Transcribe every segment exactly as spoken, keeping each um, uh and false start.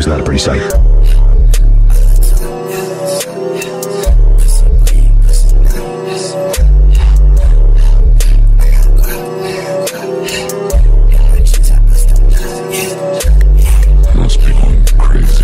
not a pretty sight. Must be going crazy.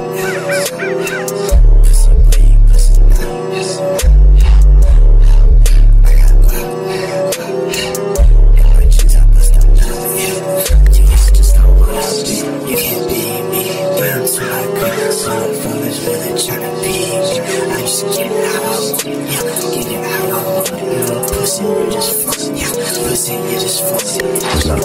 It's not.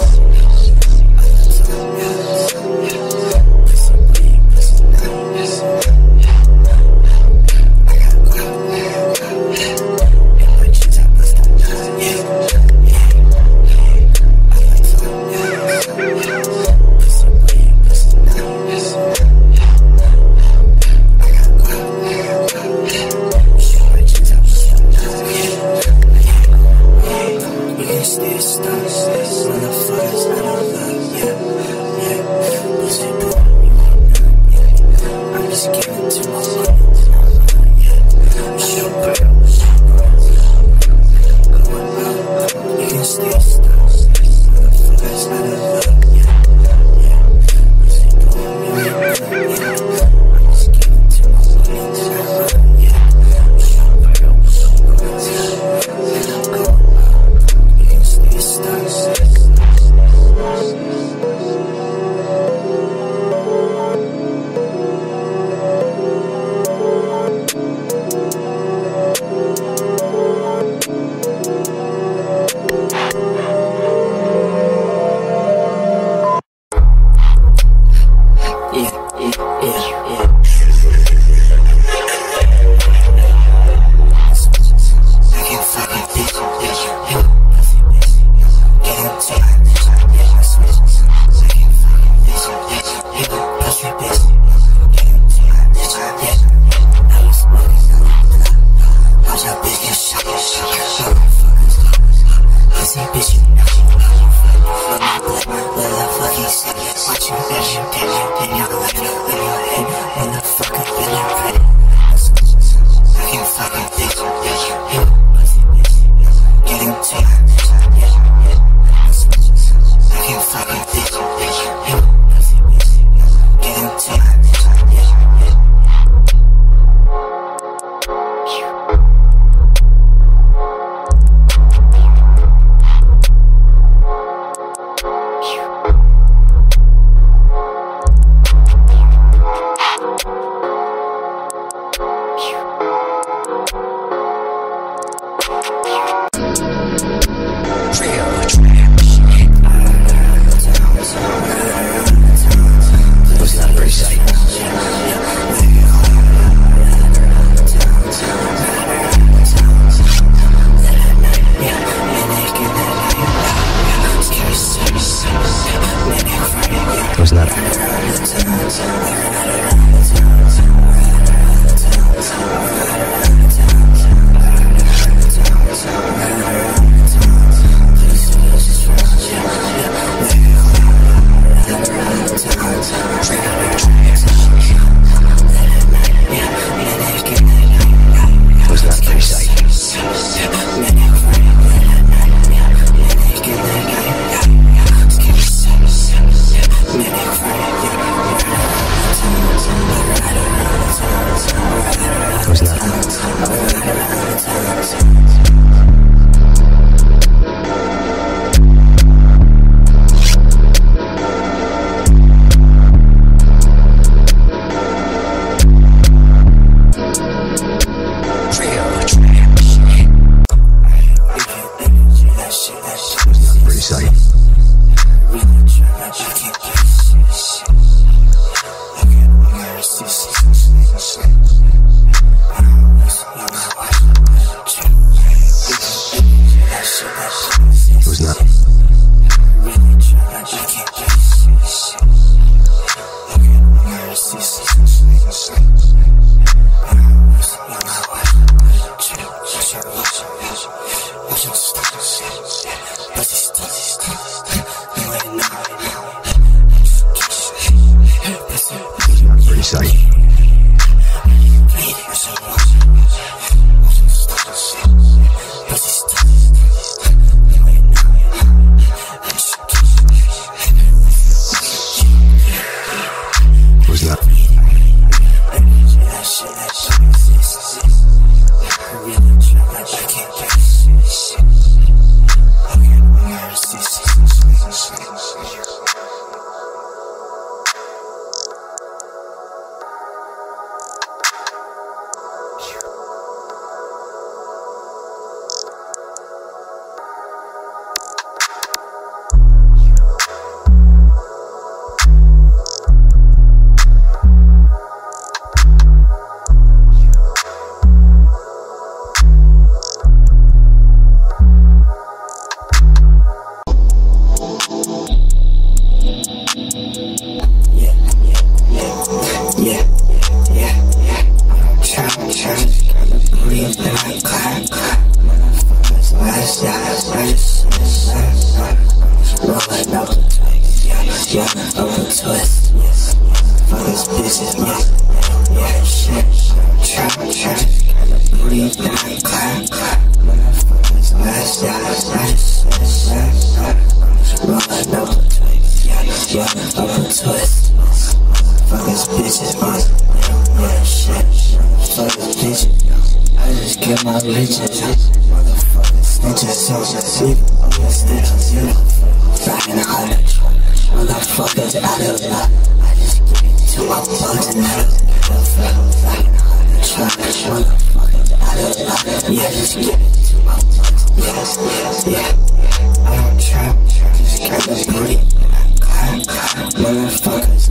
yeah, up a twist. Fuck this bitches, yeah, yeah, shit. Trap, trap, kinda booty, then clap, clap. Motherfuckers, last, yeah, last, last, last. Rollin' up a twist, yeah, yeah, up a twist. Fuck this bitches, yeah, yeah, shit. Fuck this bitches, I just get my riches. Motherfuckers, snitches, so just leave them on the stitches, you know. Riding a hundred, motherfuckers out of luck. I just give it to my bugs and out of luck. Riding a hundred, motherfuckers out of luck. Yeah, just give it to my bugs. Yes, yes, yeah. I don't trap, just got the booty. Clap, clap, motherfuckers.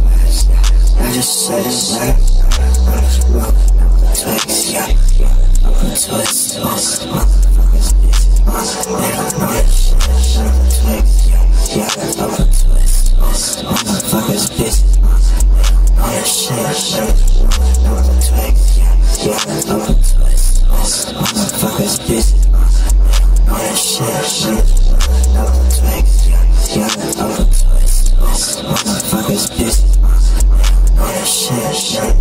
I just said it's like I just roll twigs, yeah, yeah. Up a twist, motherfuckers, bitches, they don't know it. Twigs, yeah, yeah. Up a twist, motherfuckers, bitches, they don't know it. Shit, shit. Up a twigs, yeah, yeah. Up a twist, motherfuckers, bitches, they don't know it. Shit, shit. Up a twigs, yeah, yeah. Up a twist, motherfuckers, bitches. Oh, shit, shit.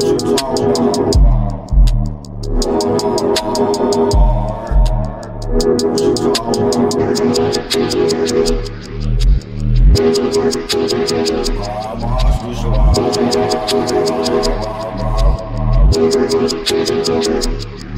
What you talking about? Mama,